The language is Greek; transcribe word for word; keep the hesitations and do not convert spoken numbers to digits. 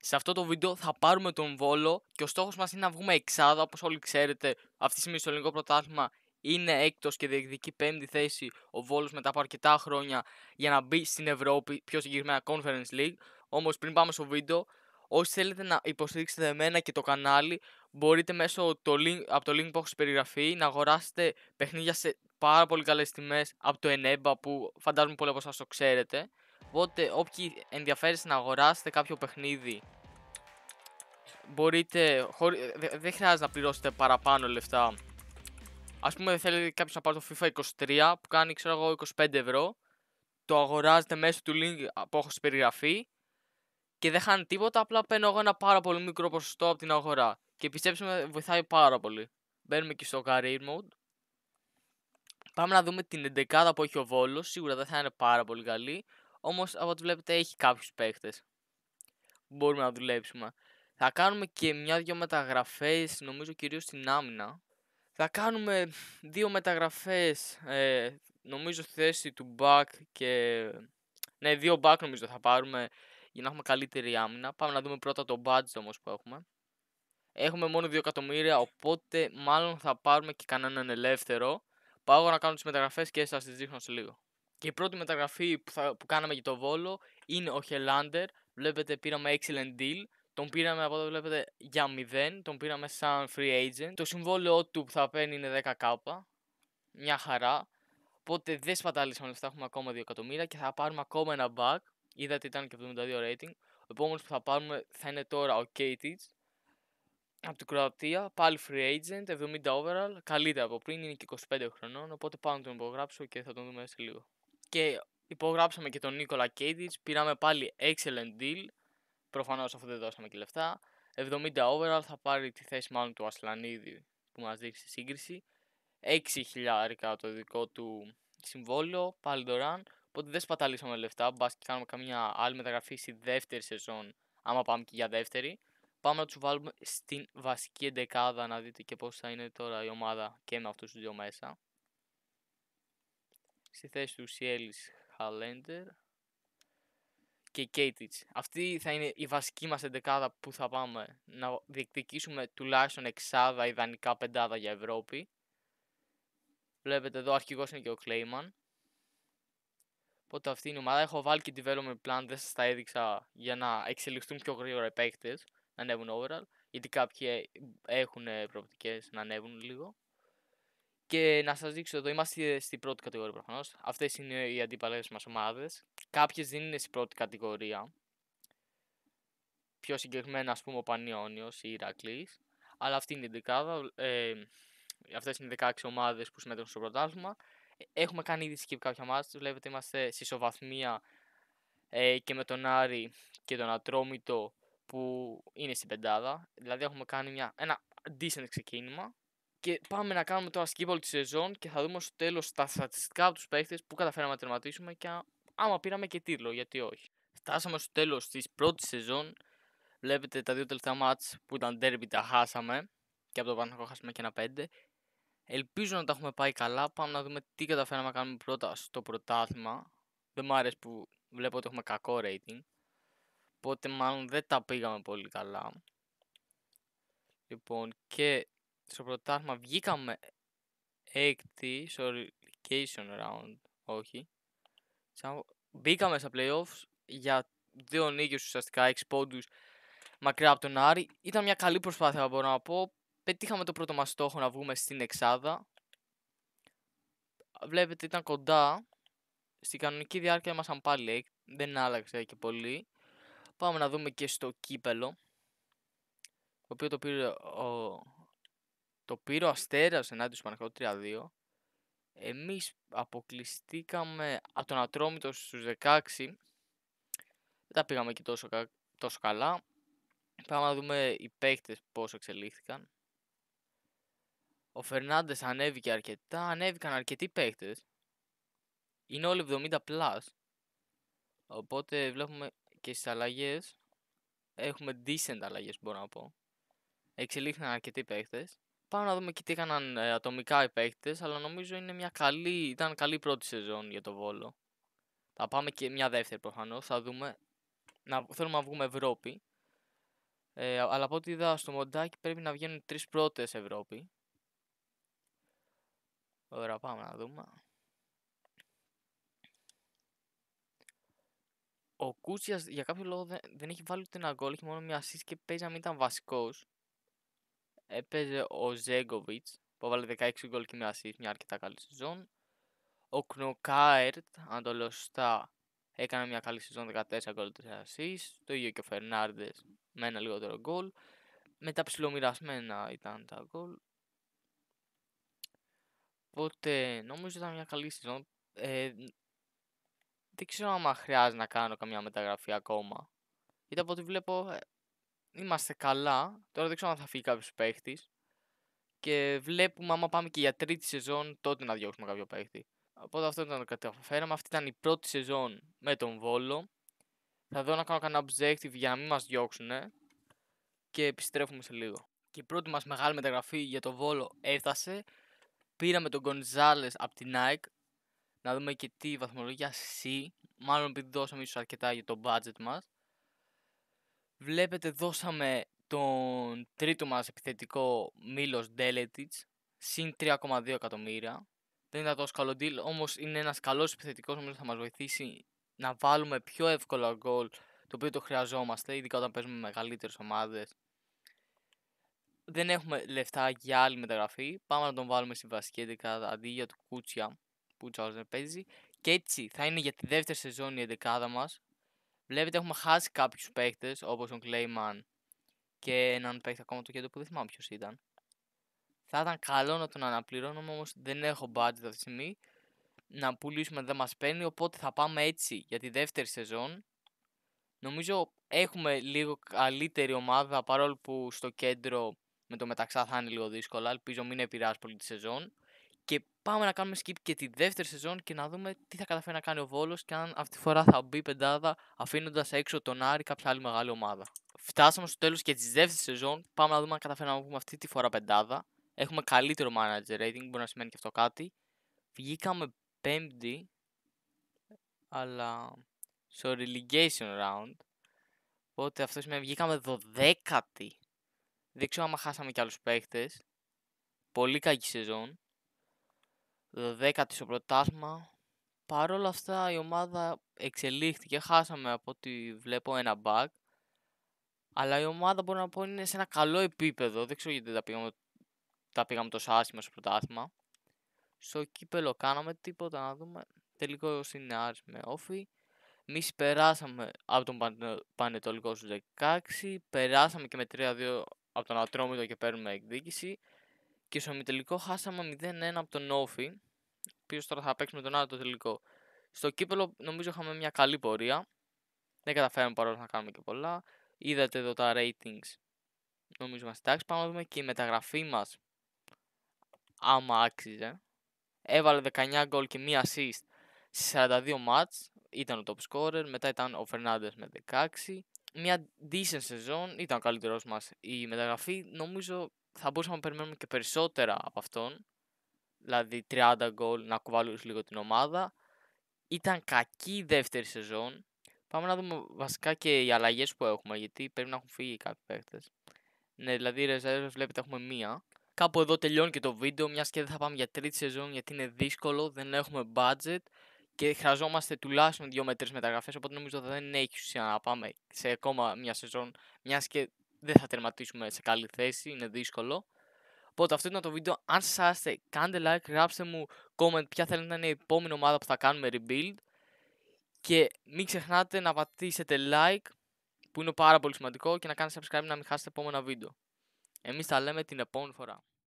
Σε αυτό το βίντεο θα πάρουμε τον Βόλο και ο στόχος μας είναι να βγούμε εξάδα. Όπως όλοι ξέρετε, αυτή τη στιγμή στο ελληνικό πρωτάθλημα είναι έκτος και διεκδικεί πέμπτη θέση ο Βόλος μετά από αρκετά χρόνια για να μπει στην Ευρώπη, πιο συγκεκριμένα Conference League. Όμως πριν πάμε στο βίντεο, όσοι θέλετε να υποστηρίξετε εμένα και το κανάλι, μπορείτε μέσω το link, από το link που έχω στην περιγραφή να αγοράσετε παιχνίδια σε πάρα πολύ καλές τιμές από το Eneba, που φαντάζομαι πολλοί από εσάς το ξέρετε. Οπότε όποιοι ενδιαφέρεστε να αγοράσετε κάποιο παιχνίδι, μπορείτε, χωρί, δεν δε χρειάζεται να πληρώσετε παραπάνω λεφτά. Ας πούμε θέλετε κάποιος να πάρει το FIFA είκοσι τρία που κάνει ξέρω εγώ είκοσι πέντε ευρώ, το αγοράζετε μέσω του link που έχω στην περιγραφή και δεν χάνει τίποτα, απλά παίρνω εγώ ένα πάρα πολύ μικρό ποσοστό από την αγορά και πιστέψτε με, βοηθάει πάρα πολύ. Μπαίνουμε και στο career mode. Πάμε να δούμε την εντεκάδα που έχει ο Βόλος. Σίγουρα δεν θα είναι πάρα πολύ καλή, όμως από ό,τι βλέπετε έχει κάποιους παίχτες που μπορούμε να δουλέψουμε. Θα κάνουμε και μια-δυο μεταγραφές, νομίζω κυρίως στην άμυνα. Θα κάνουμε δύο μεταγραφές, ε, νομίζω στη θέση του back και... Ναι, δύο back νομίζω θα πάρουμε για να έχουμε καλύτερη άμυνα. Πάμε να δούμε πρώτα το budget όμως που έχουμε. Έχουμε μόνο δύο εκατομμύρια, οπότε μάλλον θα πάρουμε και κανέναν ελεύθερο. Πάω να κάνω τις μεταγραφές και σας τις δείχνω σε λίγο. Και η πρώτη μεταγραφή που, θα, που κάναμε για το Βόλο είναι ο Helander. Βλέπετε πήραμε excellent deal. Τον πήραμε από εδώ βλέπετε για μηδέν. Τον πήραμε σαν free agent. Το συμβόλαιό του που θα παίρνει είναι δέκα χιλιάδες. Μια χαρά. Οπότε δεν σπατάλησαμε λεφτά, έχουμε ακόμα δύο εκατομμύρια και θα πάρουμε ακόμα ένα back. Είδατε ήταν και εβδομήντα δύο rating. Ο επόμενος που θα πάρουμε θα είναι τώρα ο Katic από την Κροατία, πάλι free agent, εβδομήντα overall, καλύτερα από πριν, είναι και είκοσι πέντε χρονών, οπότε πάω να τον υπογράψω και θα τον δούμε σε λίγο. Και υπογράψαμε και τον Νίκολα Katic, πήραμε πάλι excellent deal, προφανώς αφού δεν δώσαμε και λεφτά, εβδομήντα overall, θα πάρει τη θέση μάλλον του Ασλανίδη που μας δείξει στη σύγκριση, έξι χιλιάδες το δικό του συμβόλαιο, πάλι δωρεάν, οπότε δεν σπαταλήσαμε λεφτά, μπας και κάνουμε καμία άλλη μεταγραφή στη δεύτερη σεζόν, άμα πάμε και για δεύτερη. Πάμε να τους βάλουμε στην βασική εντεκάδα να δείτε και πώς θα είναι τώρα η ομάδα και με αυτούς τους δύο μέσα. Στη θέση του Σιέλης, Χαλέντερ και Katic. Αυτή θα είναι η βασική μας εντεκάδα που θα πάμε να διεκδικήσουμε τουλάχιστον εξάδα, ιδανικά πεντάδα για Ευρώπη. Βλέπετε εδώ αρχηγός είναι και ο Κλέιμαν. Οπότε αυτή είναι η ομάδα. Έχω βάλει και development plan, δεν σας τα έδειξα για να εξελιχθούν πιο γρήγορα οι παίκτες, να ανέβουν overall, γιατί κάποιοι έχουν προοπτικές να ανέβουν λίγο. Και να σας δείξω εδώ, είμαστε στην πρώτη κατηγορία προφανώς. Αυτές είναι οι αντίπαλες μας ομάδες. Κάποιες δεν είναι στην πρώτη κατηγορία. Πιο συγκεκριμένα ας πούμε ο Πανιόνιος ή η Ηρακλής. Αλλά αυτή είναι η δεκάδα. Ε, αυτές είναι οι δεκαέξι ομάδες που συμμετέχουν στο πρωτάθλημα. Έχουμε κάνει ήδη skip κάποια μάτς. Βλέπετε είμαστε σε ισοβαθμία ε, και με τον Άρη και τον Ατρόμητο που είναι στην πεντάδα. Δηλαδή έχουμε κάνει μια, ένα decent ξεκίνημα. Και πάμε να κάνουμε τώρα skip όλη τη σεζόν και θα δούμε στο τέλος τα στατιστικά από τους παίχτες που καταφέραμε να τερματίσουμε και άμα πήραμε και τίτλο, γιατί όχι. Φτάσαμε στο τέλος της πρώτης σεζόν. Βλέπετε τα δύο τελευταία μάτς που ήταν derby τα χάσαμε και από το Παναθηναϊκό χάσαμε και ένα πέντε. Ελπίζω να τα έχουμε πάει καλά. Πάμε να δούμε τι καταφέραμε να κάνουμε πρώτα στο πρωτάθλημα. Δεν μου αρέσει που βλέπω ότι έχουμε κακό rating. Οπότε μάλλον δεν τα πήγαμε πολύ καλά. Λοιπόν, και στο πρωτάθλημα βγήκαμε έκτη στο relegation round. Όχι. Μπήκαμε στα playoffs για δύο νίκες ουσιαστικά, έξι πόντους μακριά από τον Άρη. Ήταν μια καλή προσπάθεια μπορώ να πω. Πετύχαμε το πρώτο μας στόχο να βγούμε στην εξάδα. Βλέπετε ήταν κοντά. Στην κανονική διάρκεια ήμασταν πάλι, δεν άλλαξε και πολύ. Πάμε να δούμε και στο κύπελο, το οποίο το πήρε ο, το πήρε ο Αστέρας ενάντια του Παναθηναϊκού τρία δύο. Εμείς αποκλειστήκαμε από τον Ατρόμητο στους δεκαέξι. Δεν τα πήγαμε και τόσο, τόσο καλά. Πάμε να δούμε οι παίκτες πώς εξελίχθηκαν. Ο Φερνάντες ανέβηκε αρκετά, ανέβηκαν αρκετοί παίκτες. Είναι όλοι εβδομήντα plus. Οπότε βλέπουμε και στις αλλαγές. Έχουμε decent αλλαγές μπορώ να πω. Εξελίχθηκαν αρκετοί παίκτες. Πάμε να δούμε και τι έκαναν ε, ατομικά οι παίκτες. Αλλά νομίζω είναι μια καλή, ήταν καλή πρώτη σεζόν για το Βόλο. Θα πάμε και μια δεύτερη προφανώς. Θα δούμε. Να, θέλουμε να βγούμε Ευρώπη. Ε, αλλά από ό,τι είδα στο μοντάκι πρέπει να βγαίνουν τρεις πρώτες Ευρώπη. Ωραία, πάμε να δούμε. Ο Κούτσιας για κάποιο λόγο δεν, δεν έχει βάλει ούτε ένα γκολ, έχει μόνο μια assist και παίζει να μην ήταν βασικός. Έπαιζε ο Ζέγκοβιτς που έβαλε δεκαέξι γκολ και μια assist, μια αρκετά καλή σεζόν. Ο Κνοκάερτ, αν το λέω σωστά, έκανε μια καλή σεζόν, δεκατέσσερα γκολ, τέσσερα assist. Το ίδιο και ο Φερνάρντες με ένα λιγότερο γκολ. Μετά ψιλομοιρασμένα ήταν τα γκολ. Οπότε νομίζω ήταν μια καλή σεζόν. Ε, δεν ξέρω αν χρειάζεται να κάνω καμιά μεταγραφή ακόμα. Γιατί από ό,τι βλέπω ε, είμαστε καλά. Τώρα δεν ξέρω αν θα φύγει κάποιος παίχτης. Και βλέπουμε άμα πάμε και για τρίτη σεζόν τότε να διώξουμε κάποιο παίχτη. Οπότε αυτό ήταν το καταφέραμε. Αυτή ήταν η πρώτη σεζόν με τον Βόλο. Θα δω να κάνω κανένα objective για να μην μας διώξουν. Και επιστρέφουμε σε λίγο. Και η πρώτη μας μεγάλη μεταγραφή για τον Βόλο έφτασε. Πήραμε τον Γκονζάλες από την Nike. Να δούμε και τι βαθμολογία C. Μάλλον επειδή δώσαμε ίσως αρκετά για το budget μας. Βλέπετε δώσαμε τον τρίτο μας επιθετικό Μίλος Ντέλετιτς συν τρία κόμμα δύο εκατομμύρια. Δεν ήταν τόσο καλό deal, όμως είναι ένας καλός επιθετικός, νομίζω θα μας βοηθήσει να βάλουμε πιο εύκολα γκολ, το οποίο το χρειαζόμαστε, ειδικά όταν παίζουμε με μεγαλύτερες ομάδες. Δεν έχουμε λεφτά για άλλη μεταγραφή, πάμε να τον βάλουμε στη βασική εντεκάδα αντί για το Κούτσια που Τσάος δεν παίζει. Και έτσι θα είναι για τη δεύτερη σεζόν η εντεκάδα μας. Βλέπετε έχουμε χάσει κάποιους παίχτες όπως τον Κλέιμαν και έναν παίχτη ακόμα το κέντρο που δεν θυμάμαι ποιος ήταν. Θα ήταν καλό να τον αναπληρώνουμε, όμως δεν έχω budget αυτή τη στιγμή. Να πουλήσουμε δεν μας παίρνει, οπότε θα πάμε έτσι για τη δεύτερη σεζόν. Νομίζω έχουμε λίγο καλύτερη ομάδα, παρόλο που στο κέντρο με το Μεταξά θα είναι λίγο δύσκολα. Ελπίζω μην επηρεάσει πολύ τη σεζόν. Και πάμε να κάνουμε skip και τη δεύτερη σεζόν και να δούμε τι θα καταφέρει να κάνει ο Βόλος και αν αυτή τη φορά θα μπει πεντάδα αφήνοντας έξω τον Άρη κάποια άλλη μεγάλη ομάδα. Φτάσαμε στο τέλος και της δεύτερης σεζόν. Πάμε να δούμε αν καταφέρει να βγούμε αυτή τη φορά πεντάδα. Έχουμε καλύτερο manager rating, μπορεί να σημαίνει και αυτό κάτι. Βγήκαμε πέμπτη, αλλά στο relegation round. Οπότε αυτό σημαίνει βγήκαμε δωδέκατη. Δεν ξέρω άμα χάσαμε κι άλλους παίχτες. Πολύ κακή σεζόν. δωδέκατη στο πρωτάθλημα. Παρ' όλα αυτά η ομάδα εξελίχθηκε. Χάσαμε από ό,τι βλέπω ένα bug. Αλλά η ομάδα μπορώ να πω είναι σε ένα καλό επίπεδο. Δεν ξέρω γιατί τα πήγαμε, τα πήγαμε τόσο άσχημα στο πρωτάθλημα. Στο κύπελο κάναμε τίποτα να δούμε. Τελικώς είναι Άρης με όφη. Εμείς περάσαμε από τον Πανετολικό στους δεκαέξι. Περάσαμε και με τρία δύο από τον Ατρόμητο και παίρνουμε εκδίκηση. Και στο ημιτελικό χάσαμε μηδέν ένα από τον Όφη. Ποιος τώρα θα παίξουμε τον άλλο το τελικό. Στο κύπελο νομίζω είχαμε μια καλή πορεία. Δεν καταφέραμε παρόλο να κάνουμε και πολλά. Είδατε εδώ τα ratings. Νομίζω είμαστε εντάξει. Πάμε να δούμε και η μεταγραφή μας. Άμα άξιζε. Έβαλε δεκαεννιά γκολ και μία assist σε σαράντα δύο μάτς. Ήταν ο top scorer. Μετά ήταν ο Φερνάντες με δεκαέξι. Μια decent σεζόν. Ήταν ο καλύτερός μας η μεταγραφή. Νομίζω θα μπορούσαμε να περιμένουμε και περισσότερα από αυτόν. Δηλαδή τριάντα γκολ να κουβαλούσε λίγο την ομάδα. Ήταν κακή η δεύτερη σεζόν. Πάμε να δούμε βασικά και οι αλλαγές που έχουμε. Γιατί πρέπει να έχουν φύγει κάποιοι παίκτες. Ναι, δηλαδή οι ρεζέρβες βλέπετε έχουμε μία. Κάπου εδώ τελειώνει και το βίντεο, μιας και δεν θα πάμε για τρίτη σεζόν γιατί είναι δύσκολο, δεν έχουμε budget και χρειαζόμαστε τουλάχιστον δύο με τρεις μεταγραφές, οπότε νομίζω δεν έχει ουσία να πάμε σε ακόμα μια σεζόν, μιας και δεν θα τερματίσουμε σε καλή θέση, είναι δύσκολο. Οπότε αυτό ήταν το βίντεο, αν σας άρεσε κάντε like, γράψτε μου comment ποια θέλετε να είναι η επόμενη ομάδα που θα κάνουμε rebuild και μην ξεχνάτε να πατήσετε like που είναι πάρα πολύ σημαντικό και να κάνετε subscribe να μην χάσετε επόμενα βίντεο. Εμείς τα λέμε την επόμενη φορά.